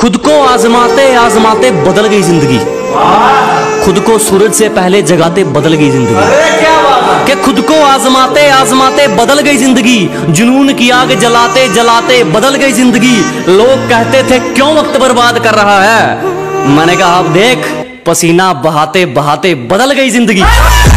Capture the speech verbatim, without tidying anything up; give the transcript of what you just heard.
खुद को आजमाते आजमाते बदल गई जिंदगी। खुद को सूरज से पहले जगाते बदल गई जिंदगी। अरे क्या बात है। कि खुद को आजमाते आजमाते बदल गई जिंदगी। जुनून की आग जलाते जलाते बदल गई जिंदगी। लोग कहते थे क्यों वक्त बर्बाद कर रहा है, मैंने कहा अब देख पसीना बहाते बहाते बदल गई जिंदगी।